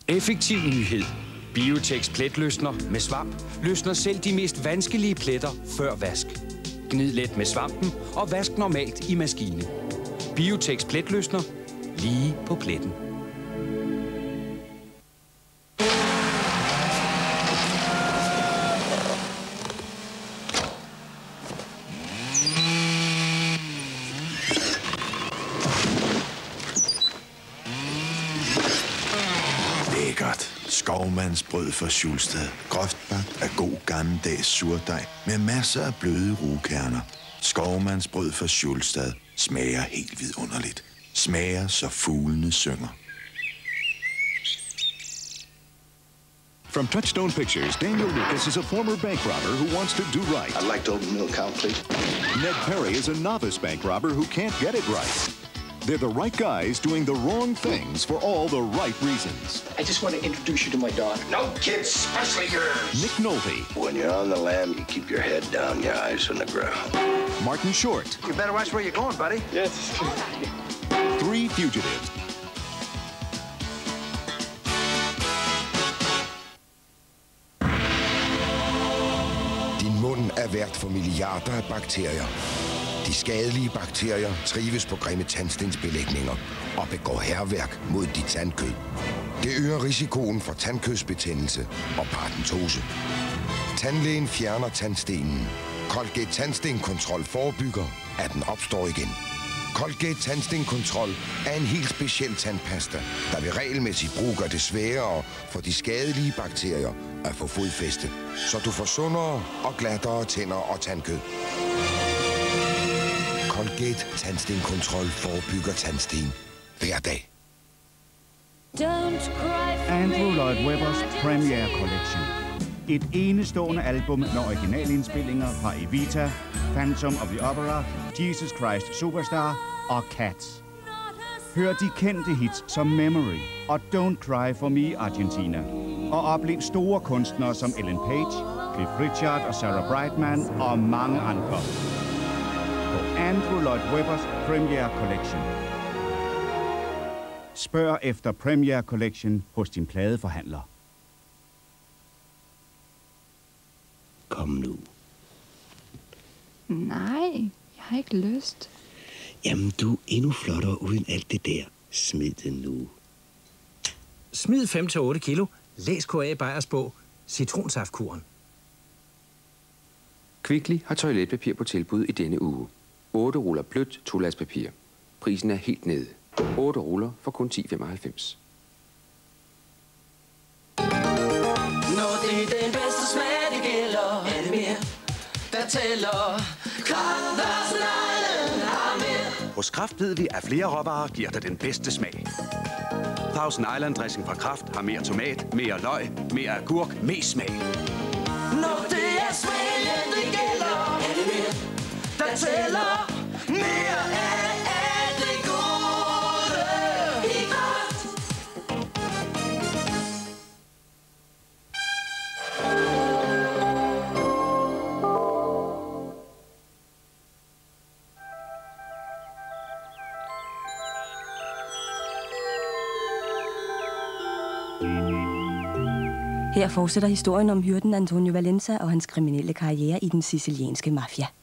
Effektiv nyhed. Biotex pletløsner med svamp løsner selv de mest vanskelige pletter før vask. Gnid let med svampen og vask normalt i maskine. Biotex pletløsner. Lige på pletten. Lækkert. Skovmandsbrød fra Schulstad. Groft bagt af god gammeldags surdej med masser af bløde rugkerner. Skovmandsbrød fra Schulstad smager helt vidunderligt. Smager så fuglene synger. From Touchstone Pictures, Daniel Lucas is a former bank robber who wants to do right. I'd like to open a new account, please. Ned Perry is a novice bank robber who can't get it right. They're the right guys doing the wrong things for all the right reasons. I just want to introduce you to my daughter. No kids, especially yours. Nick Nolte. When you're on the lam, you keep your head down, your eyes on the ground. Martin Short. You better watch where you're going, buddy. Yes. Three Fugitives. Din mund er vært for milliarder af bakterier. De skadelige bakterier trives på grimme tandstensbelægninger og begår hærværk mod dit tandkød. Det øger risikoen for tandkødsbetændelse og paradentose. Tandlægen fjerner tandstenen. Colgate Tandstenkontrol forebygger, at den opstår igen. Colgate Tandstenkontrol er en helt speciel tandpasta, der ved regelmæssig brug gør det sværere for de skadelige bakterier at få fodfæste, så du får sundere og glattere tænder og tandkød. Colgate Tandstenkontrol forebygger tandsten hver dag. Andrew Lloyd Webbers Premiere Collection. Et enestående album med originalindspillinger fra Evita, Phantom of the Opera, Jesus Christ Superstar og Cats. Hør de kendte hits som Memory og Don't Cry for Me Argentina. Og oplev store kunstnere som Ellen Page, Cliff Richard og Sarah Brightman og mange andre. På Andrew Lloyd Webbers Premiere Collection. Spørg efter Premiere Collection hos din pladeforhandler. Kom nu. Nej, jeg har ikke lyst. Jamen, du er endnu flottere uden alt det der. Smid det nu. Smid 5-8 kilo. Læs K.A. Beyers bog. Citronsaftkuren. Kvickly har toiletpapir på tilbud i denne uge. 8 ruller blødt toiletpapir. Prisen er helt nede. 8 ruller for kun 10,95. Når det er den bedste smag, det gælder, er det mere, der tæller. Thousand Island har mere. Hos Kraft ved vi, at flere råvarer giver dig den bedste smag. Thousand Island dressing fra Kraft har mere tomat, mere løg, mere agurk, mest smag. Når det er smagen, det gælder, er det mere, der tæller. Mere af alt det gode i Kraft. Her fortsætter historien om hyrden Antonio Valenza og hans kriminelle karriere i den sicilianske mafia.